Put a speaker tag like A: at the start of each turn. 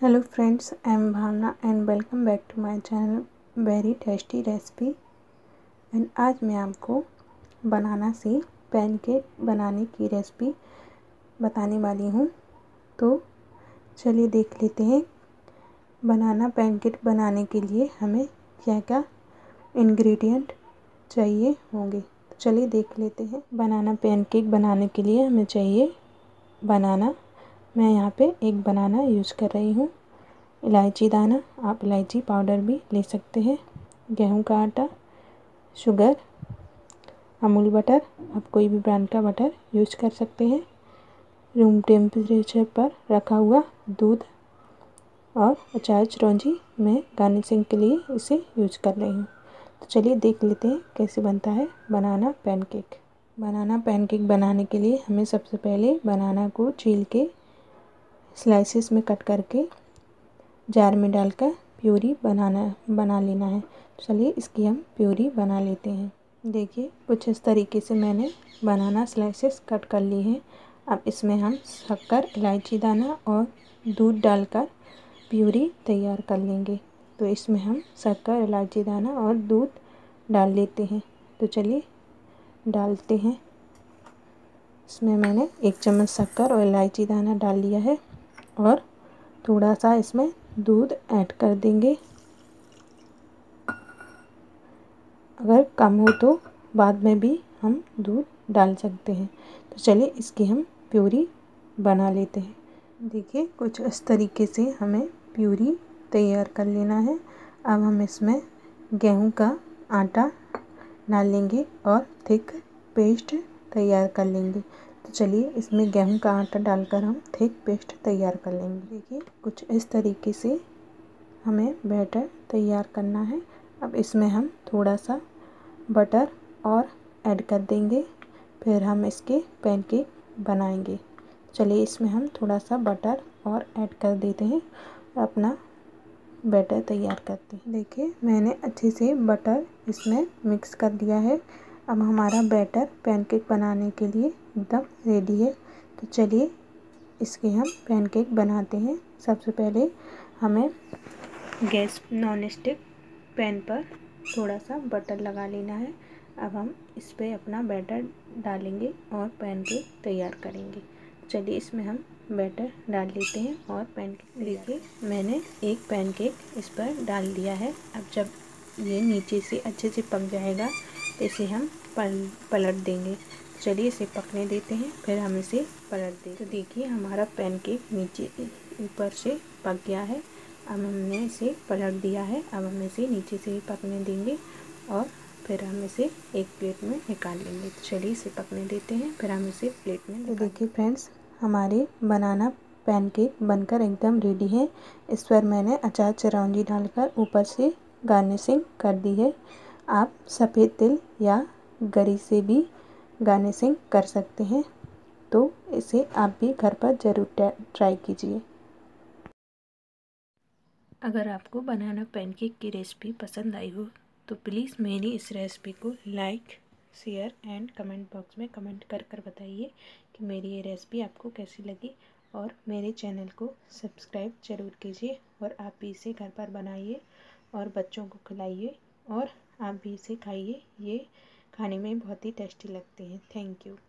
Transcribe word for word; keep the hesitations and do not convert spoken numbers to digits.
A: Hello friends, I am Bhavna and welcome back to my channel very tasty recipe. And आज मैं आपको बनाना से pancake बनाने की रेसिपी बताने वाली हूँ। तो चलिए देख लेते हैं बनाना पैनकेक बनाने के लिए हमें क्या क्या इंग्रेडिएंट चाहिए होंगे। तो चलिए देख लेते हैं। बनाना पैनकेक बनाने के लिए हमें चाहिए बनाना। मैं यहाँ पे एक बनाना यूज़ कर रही हूँ। इलायची दाना, आप इलायची पाउडर भी ले सकते हैं। गेहूं का आटा, शुगर, अमूल बटर, आप कोई भी ब्रांड का बटर यूज़ कर सकते हैं। रूम टेम्परेचर पर रखा हुआ दूध और अचार चिरौंजी मैं गार्निशिंग के लिए इसे यूज़ कर रही हूँ। तो चलिए देख लेते हैं कैसे बनता है बनाना पैनकेक। बनाना पैनकेक बनाने के लिए हमें सबसे पहले बनाना को छील के स्लाइसेस में कट करके जार में डालकर प्यूरी बनाना बना लेना है। चलिए इसकी हम प्यूरी बना लेते हैं। देखिए कुछ इस तरीके से मैंने बनाना स्लाइसेस कट कर ली हैं। अब इसमें हम शक्कर, इलायची दाना और दूध डालकर प्यूरी तैयार कर लेंगे। तो इसमें हम शक्कर, इलायची दाना और दूध डाल लेते हैं। तो चलिए डालते हैं। इसमें मैंने एक चम्मच शक्कर और इलायची दाना डाल लिया है और थोड़ा सा इसमें दूध ऐड कर देंगे। अगर कम हो तो बाद में भी हम दूध डाल सकते हैं। तो चलिए इसकी हम प्यूरी बना लेते हैं। देखिए कुछ इस तरीके से हमें प्यूरी तैयार कर लेना है। अब हम इसमें गेहूं का आटा डाल लेंगे और थिक पेस्ट तैयार कर लेंगे। तो चलिए इसमें गेहूं का आटा डालकर हम थिक पेस्ट तैयार कर लेंगे। देखिए कुछ इस तरीके से हमें बैटर तैयार करना है। अब इसमें हम थोड़ा सा बटर और ऐड कर देंगे, फिर हम इसके पैनकेक बनाएंगे। चलिए इसमें हम थोड़ा सा बटर और ऐड कर देते हैं, अपना बैटर तैयार करते हैं। देखिए मैंने अच्छे से बटर इसमें मिक्स कर दिया है। अब हमारा बैटर पैनकेक बनाने के लिए एकदम रेडी है। तो चलिए इसके हम पैनकेक बनाते हैं। सबसे पहले हमें गैस नॉन स्टिक पैन पर थोड़ा सा बटर लगा लेना है। अब हम इस पर अपना बैटर डालेंगे और पैनकेक तैयार करेंगे। चलिए इसमें हम बैटर डाल लेते हैं और पैनकेक। देखिए मैंने एक पैनकेक इस पर डाल दिया है। अब जब ये नीचे से अच्छे से पक जाएगा तो इसे हम पल पलट देंगे। चलिए इसे पकने देते हैं, फिर हम इसे पलट दें। तो देखिए हमारा पैनकेक नीचे ऊपर से पक गया है। अब हमने इसे पलट दिया है। अब हम इसे नीचे से ही पकने देंगे और फिर हम इसे एक प्लेट में निकाल लेंगे। तो चलिए इसे पकने देते हैं, फिर हम इसे प्लेट में। तो देखिए फ्रेंड्स हमारे बनाना पैनकेक बनकर एकदम रेडी है। इस पर मैंने अचार चिरौंजी डालकर ऊपर से गार्निशिंग कर दी है। आप सफ़ेद तिल या गरी से भी गार्निशिंग कर सकते हैं। तो इसे आप भी घर पर ज़रूर ट्राई कीजिए। अगर आपको बनाना पैनकेक की रेसिपी पसंद आई हो तो प्लीज़ मेरी इस रेसिपी को like, share and comment box में कमेंट कर कर बताइए कि मेरी ये रेसिपी आपको कैसी लगी। और मेरे चैनल को सब्सक्राइब ज़रूर कीजिए और आप भी इसे घर पर बनाइए और बच्चों को खिलाइए और आप भी इसे खाइए। ये खाने में बहुत ही टेस्टी लगते हैं। Thank you.